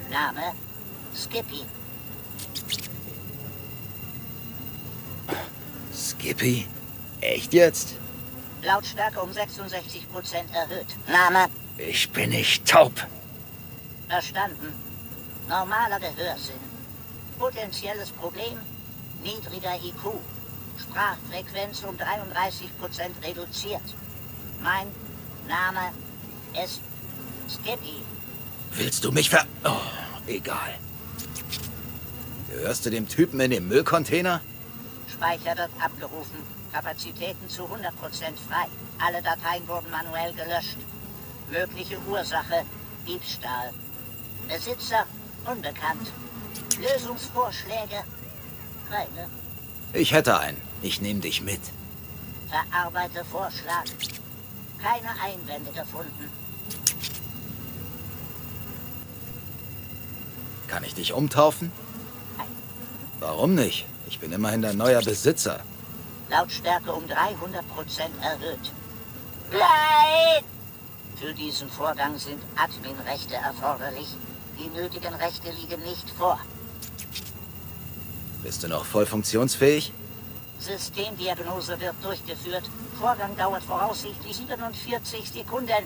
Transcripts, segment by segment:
Name Skippy. Skippy? Echt jetzt? Lautstärke um 66% erhöht. Name? Ich bin nicht taub. Verstanden. Normaler Gehörsinn. Potenzielles Problem? Niedriger IQ. Sprachfrequenz um 33% reduziert. Mein Name ist Skippy. Willst du mich Oh, egal. Gehörst du dem Typen in dem Müllcontainer? Speicher wird abgerufen. Kapazitäten zu 100% frei. Alle Dateien wurden manuell gelöscht. Mögliche Ursache: Diebstahl. Besitzer: unbekannt. Lösungsvorschläge? Keine. Ich hätte einen. Ich nehme dich mit. Verarbeite Vorschlag. Keine Einwände gefunden. Kann ich dich umtaufen? Nein. Warum nicht? Ich bin immerhin dein neuer Besitzer. Lautstärke um 300% erhöht. Nein! Für diesen Vorgang sind Adminrechte erforderlich. Die nötigen Rechte liegen nicht vor. Bist du noch voll funktionsfähig? Systemdiagnose wird durchgeführt. Vorgang dauert voraussichtlich 47 Sekunden.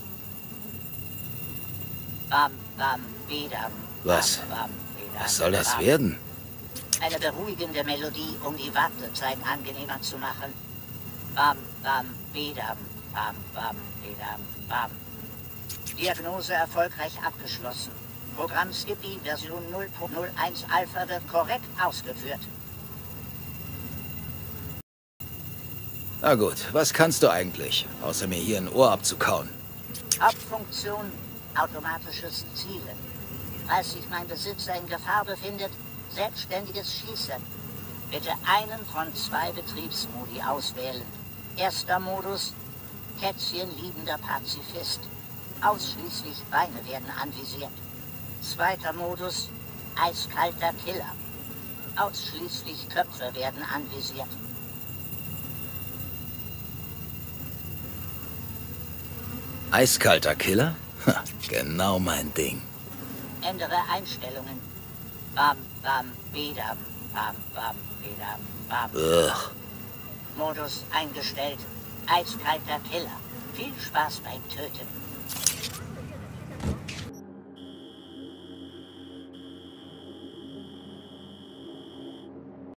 Bam, bam, bedam. Was? Bam, bam, bedam, Was soll das bam. werden? Eine beruhigende Melodie, um die Wartezeit angenehmer zu machen. Bam, bam, bedam. Bam, bam, bedam, bam. Diagnose erfolgreich abgeschlossen. Programm Skippy Version 0.01 Alpha wird korrekt ausgeführt. Na gut, was kannst du eigentlich, außer mir hier ein Ohr abzukauen? Hauptfunktion: automatisches Zielen. Falls sich mein Besitzer in Gefahr befindet, selbstständiges Schießen. Bitte einen von 2 Betriebsmodi auswählen. Erster Modus: Kätzchenliebender Pazifist. Ausschließlich Beine werden anvisiert. Zweiter Modus: eiskalter Killer. Ausschließlich Köpfe werden anvisiert. Eiskalter Killer? Ha, genau mein Ding. Ändere Einstellungen. Bam, bam, bedam. Bam, bam, bedam, bam. Ugh. Modus eingestellt. Eiskalter Killer. Viel Spaß beim Töten.